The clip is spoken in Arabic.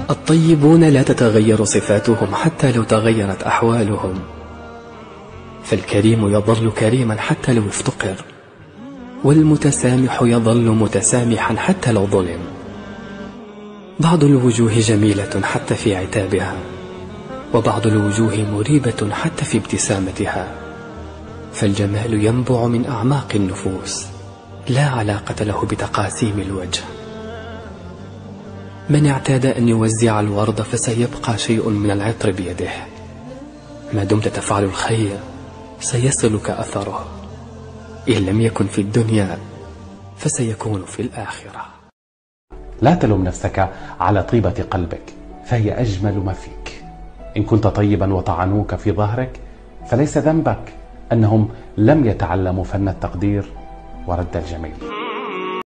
الطيبون لا تتغير صفاتهم حتى لو تغيرت أحوالهم، فالكريم يظل كريما حتى لو افتقر، والمتسامح يظل متسامحا حتى لو ظلم. بعض الوجوه جميلة حتى في عتابها، وبعض الوجوه مريبة حتى في ابتسامتها، فالجمال ينبع من أعماق النفوس، لا علاقة له بتقاسيم الوجه. من اعتاد أن يوزع الورد فسيبقى شيء من العطر بيده، ما دمت تفعل الخير سيصلك أثره، إن لم يكن في الدنيا فسيكون في الآخرة. لا تلوم نفسك على طيبة قلبك، فهي أجمل ما فيك. إن كنت طيبا وطعنوك في ظهرك فليس ذنبك أنهم لم يتعلموا فن التقدير ورد الجميل.